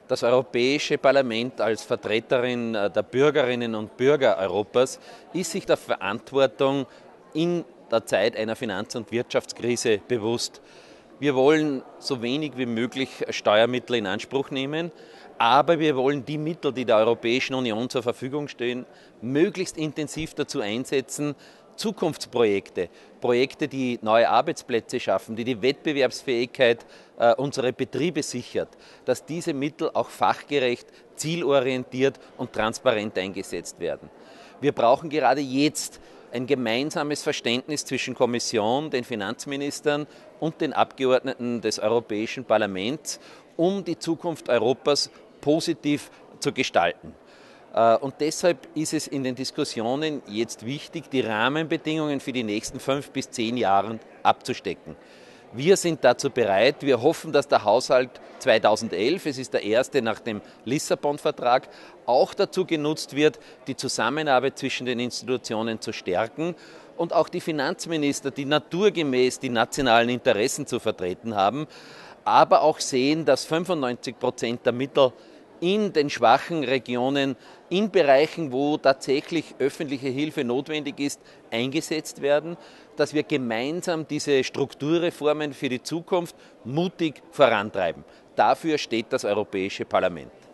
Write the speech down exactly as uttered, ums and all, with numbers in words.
Das Europäische Parlament als Vertreterin der Bürgerinnen und Bürger Europas ist sich der Verantwortung in der Zeit einer Finanz- und Wirtschaftskrise bewusst. Wir wollen so wenig wie möglich Steuermittel in Anspruch nehmen, aber wir wollen die Mittel, die der Europäischen Union zur Verfügung stehen, möglichst intensiv dazu einsetzen, Zukunftsprojekte, Projekte, die neue Arbeitsplätze schaffen, die die Wettbewerbsfähigkeit äh, unserer Betriebe sichert, dass diese Mittel auch fachgerecht, zielorientiert und transparent eingesetzt werden. Wir brauchen gerade jetzt ein gemeinsames Verständnis zwischen Kommission, den Finanzministern und den Abgeordneten des Europäischen Parlaments, um die Zukunft Europas positiv zu gestalten. Und deshalb ist es in den Diskussionen jetzt wichtig, die Rahmenbedingungen für die nächsten fünf bis zehn Jahre abzustecken. Wir sind dazu bereit. Wir hoffen, dass der Haushalt zweitausendelf, es ist der erste nach dem Lissabon-Vertrag, auch dazu genutzt wird, die Zusammenarbeit zwischen den Institutionen zu stärken und auch die Finanzminister, die naturgemäß die nationalen Interessen zu vertreten haben, aber auch sehen, dass fünfundneunzig Prozent der Mittel in den schwachen Regionen, in Bereichen, wo tatsächlich öffentliche Hilfe notwendig ist, eingesetzt werden, dass wir gemeinsam diese Strukturreformen für die Zukunft mutig vorantreiben. Dafür steht das Europäische Parlament.